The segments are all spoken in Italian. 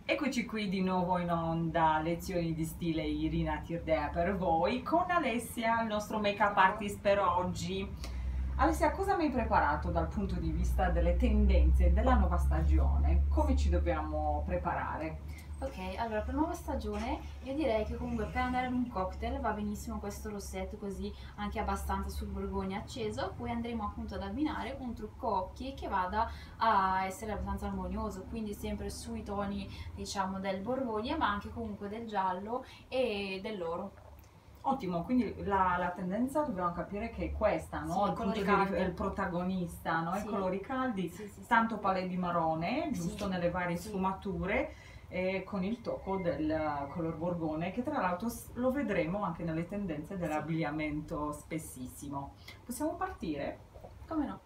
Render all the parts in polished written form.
Eccoci qui di nuovo in onda, lezioni di stile Irina Tirdea per voi, con Alessia, il nostro make-up artist per oggi. Alessia, cosa mi hai preparato dal punto di vista delle tendenze della nuova stagione? Come ci dobbiamo preparare? Ok, allora per nuova stagione io direi che comunque per andare ad un cocktail va benissimo questo rossetto così anche abbastanza sul borgogna acceso, poi andremo appunto ad abbinare un trucco occhi che vada a essere abbastanza armonioso, quindi sempre sui toni diciamo del borgogna ma anche comunque del giallo e dell'oro. Ottimo, quindi la tendenza dobbiamo capire che è questa, no? Sì, Il punto colori il caldi. protagonista, no? I Sì, colori caldi, sì, sì, sì. tanto palè di marrone, giusto Sì, nelle varie sì. sfumature, e con il tocco del color borgone, che tra l'altro lo vedremo anche nelle tendenze Sì, dell'abbigliamento spessissimo. Possiamo partire? come no?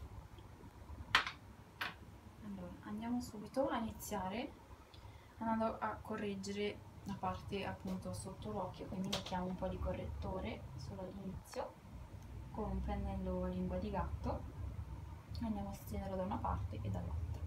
Allora, andiamo subito a iniziare andando a correggere la parte appunto sotto l'occhio, quindi mettiamo un po' di correttore solo all'inizio con un pennello lingua di gatto e andiamo a stenerlo da una parte e dall'altra.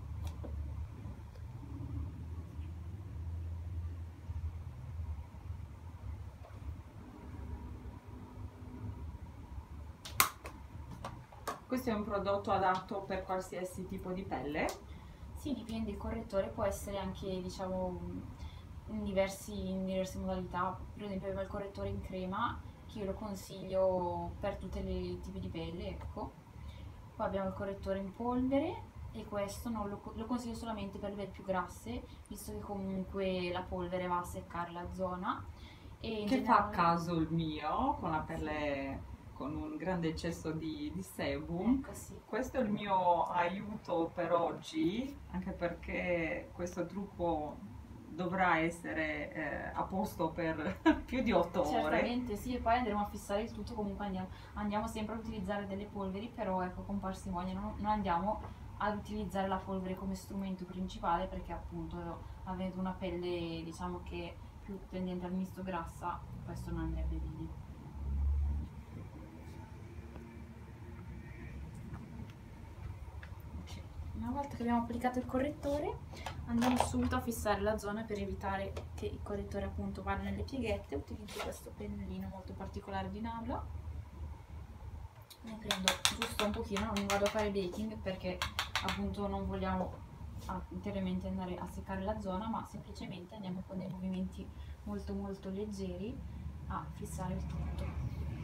Questo è un prodotto adatto per qualsiasi tipo di pelle. Sì, dipende, il correttore può essere anche diciamo in diverse modalità, per esempio abbiamo il correttore in crema che io lo consiglio per tutti i tipi di pelle, ecco. Poi abbiamo il correttore in polvere e questo non lo consiglio solamente per le più grasse, visto che comunque la polvere va a seccare la zona e in Che fa a generale, caso il mio, con la sì, pelle con un grande eccesso di sebum. ecco sì, Questo è il mio aiuto per oggi, anche perché questo trucco dovrà essere a posto per più di 8 ore. certamente sì, e poi andremo a fissare il tutto, comunque andiamo sempre ad utilizzare delle polveri, però ecco con parsimonia, non andiamo ad utilizzare la polvere come strumento principale perché appunto avendo una pelle diciamo che più tendente al misto grassa, questo non andrebbe bene. Ok. Una volta che abbiamo applicato il correttore, andiamo subito a fissare la zona per evitare che il correttore appunto vada nelle pieghette. Utilizzo questo pennellino molto particolare di Nabla. Ne prendo giusto un pochino, non mi vado a fare baking perché appunto non vogliamo ulteriormente andare a seccare la zona, ma semplicemente andiamo con dei movimenti molto molto leggeri a fissare il tutto.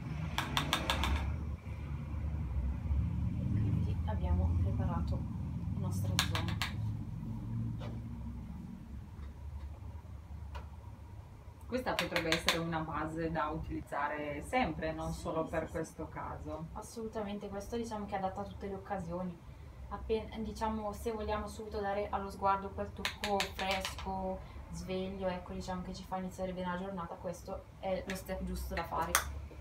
Quindi abbiamo preparato la nostra zona. Questa potrebbe essere una base da utilizzare sempre, non Sì, solo sì, per sì. questo caso. Assolutamente, questo diciamo che è adatto a tutte le occasioni. Diciamo, se vogliamo subito dare allo sguardo quel tocco fresco, sveglio, ecco, diciamo che ci fa iniziare bene la giornata, questo è lo step giusto da fare.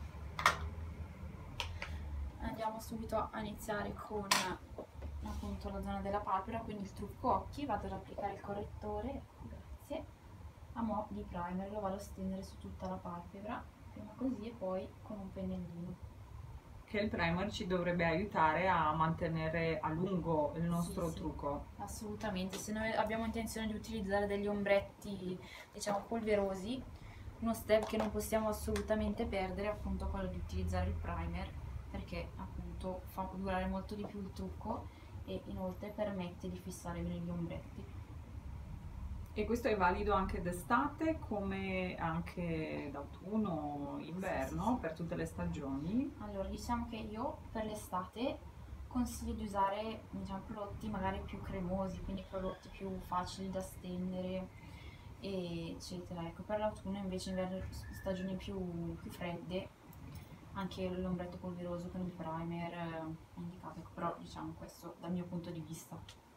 Andiamo subito a iniziare con appunto la zona della palpebra, quindi il trucco occhi, vado ad applicare il correttore, ecco, grazie, a mo' di primer, lo vado a stendere su tutta la palpebra, prima così e poi con un pennellino. Che il primer ci dovrebbe aiutare a mantenere a lungo il Sì, nostro sì, trucco. assolutamente. Se noi abbiamo intenzione di utilizzare degli ombretti, diciamo, polverosi, uno step che non possiamo assolutamente perdere è appunto quello di utilizzare il primer, perché appunto fa durare molto di più il trucco e inoltre permette di fissare bene gli ombretti. E questo è valido anche d'estate come anche d'autunno, Sì, sì, inverno, sì. per tutte le stagioni. Allora, diciamo che io per l'estate consiglio di usare diciamo, prodotti magari più cremosi, quindi prodotti più facili da stendere, eccetera. Ecco, per l'autunno invece, in stagioni più fredde, anche l'ombretto polveroso con il primer è indicato, ecco, però diciamo questo dal mio punto di vista.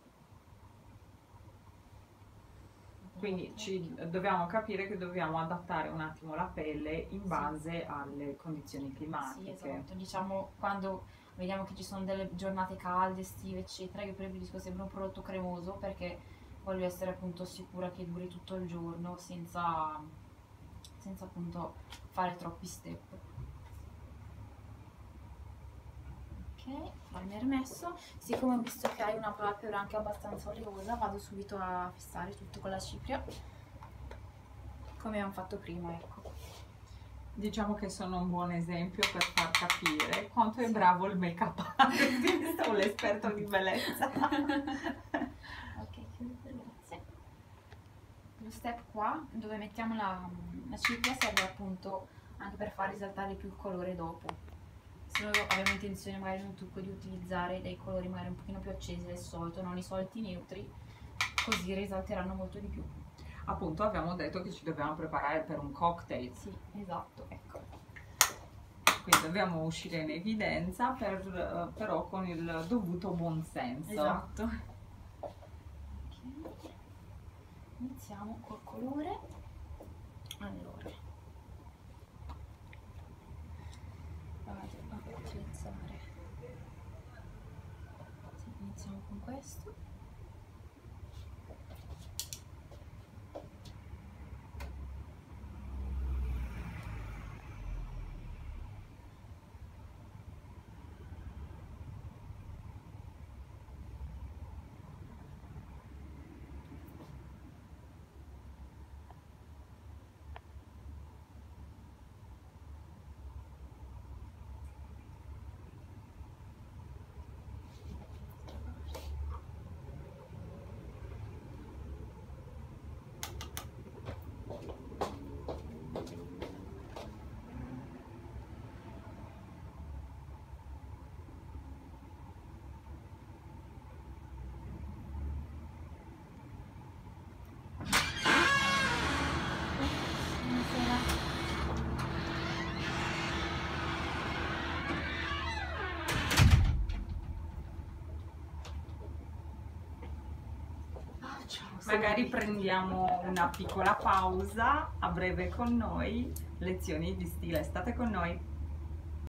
Abbiamo Quindi l'occhio. dobbiamo capire che dobbiamo adattare un attimo la pelle in Sì. base alle condizioni Sì, climatiche. esatto, diciamo quando vediamo che ci sono delle giornate calde, estive, eccetera, io preferisco sempre un prodotto cremoso perché voglio essere appunto sicura che duri tutto il giorno senza appunto fare troppi step. Ok, Ok, primer messo. Siccome ho visto che hai una palpebra anche abbastanza oleosa, vado subito a fissare tutto con la cipria, come abbiamo fatto prima, ecco. Diciamo che sono un buon esempio per far capire quanto è bravo il make-up artist o l'esperto di bellezza. Ok, chiudo per grazie. Lo step qua, dove mettiamo la cipria, serve appunto anche per far risaltare più il colore dopo. Se noi abbiamo intenzione magari in un trucco di utilizzare dei colori magari un pochino più accesi del solito, non i soliti neutri, così risalteranno molto di più. Appunto abbiamo detto che ci dobbiamo preparare per un cocktail. Sì, esatto, ecco. Quindi dobbiamo uscire in evidenza, però con il dovuto buonsenso. Esatto. Okay. Iniziamo col colore. Allora, vado a utilizzare. Sì, iniziamo con questo. Magari prendiamo una piccola pausa, a breve con noi, lezioni di stile, state con noi.